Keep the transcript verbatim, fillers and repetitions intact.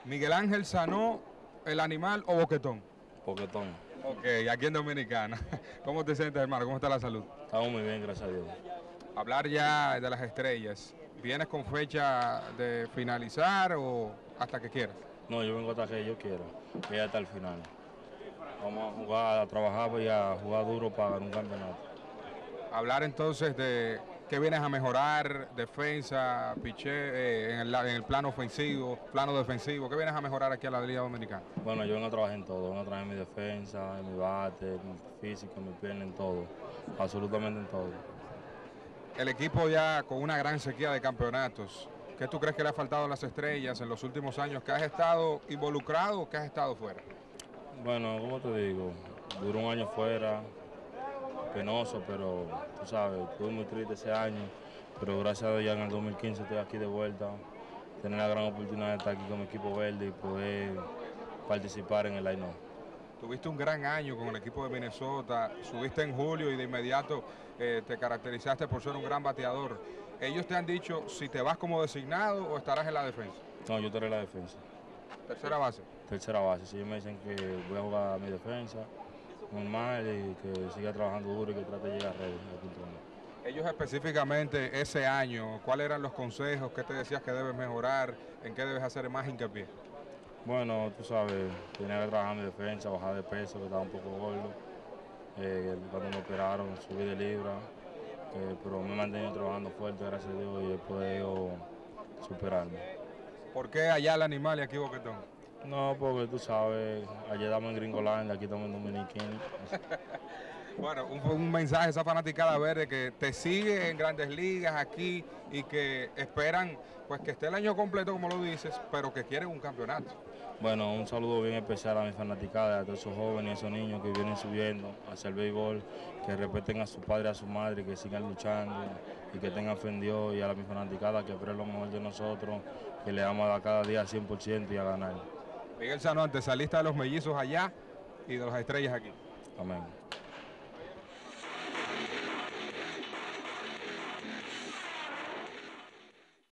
Miguel Ángel Sanó, el animal o boquetón. Boquetón. Ok, aquí en Dominicana. ¿Cómo te sientes, hermano? ¿Cómo está la salud? Estamos muy bien, gracias a Dios. Hablar ya de las estrellas. ¿Vienes con fecha de finalizar o hasta que quieras? No, yo vengo hasta que yo quiero, y hasta el final. Vamos a jugar, a trabajar y a jugar duro para ganar un campeonato. Hablar entonces de qué vienes a mejorar, defensa, piché, eh, en, el, en el plano ofensivo, plano defensivo, ¿qué vienes a mejorar aquí a la Liga Dominicana? Bueno, yo vengo a trabajar en todo, vengo a trabajar en mi defensa, en mi bate, en mi físico, en mi pierna, en todo, absolutamente en todo. El equipo ya con una gran sequía de campeonatos, ¿qué tú crees que le ha faltado a las estrellas en los últimos años? ¿Que has estado involucrado o que has estado fuera? Bueno, como te digo, duró un año fuera, penoso, pero tú sabes, estuve muy triste ese año, pero gracias a Dios ya en el dos mil quince estoy aquí de vuelta, tener la gran oportunidad de estar aquí con mi equipo verde y poder participar en el line-up. Tuviste un gran año con el equipo de Minnesota, subiste en julio y de inmediato eh, te caracterizaste por ser un gran bateador. ¿Ellos te han dicho si te vas como designado o estarás en la defensa? No, yo estaré en la defensa. Tercera base. Tercera base, si ellos me dicen que voy a jugar a mi defensa, normal, y que siga trabajando duro y que trate de llegar a redes. Ellos específicamente ese año, ¿cuáles eran los consejos? ¿Qué te decías que debes mejorar? ¿En qué debes hacer más hincapié? Bueno, tú sabes, tenía que trabajar mi defensa, bajar de peso, que estaba un poco gordo. Eh, cuando me operaron, subí de libra, eh, pero me he mantenido trabajando fuerte, gracias a Dios, y he podido superarme. ¿Por qué allá el animal y aquí Boquetón? No, porque tú sabes, allá estamos en Gringoland, aquí estamos en Dominiquini. Bueno, un, un mensaje a esa fanaticada verde que te sigue en Grandes Ligas aquí y que esperan pues que esté el año completo, como lo dices, pero que quieren un campeonato. Bueno, un saludo bien especial a mi fanaticada, a todos esos jóvenes y esos niños que vienen subiendo hacia el béisbol, que respeten a su padre y a su madre, que sigan luchando y que tengan fe en Dios, y a la mi fanaticada que esperen lo mejor de nosotros, que le vamos a dar cada día cien por ciento y a ganar. Miguel Sanó, saliste de los mellizos allá y de las estrellas aquí. Amén.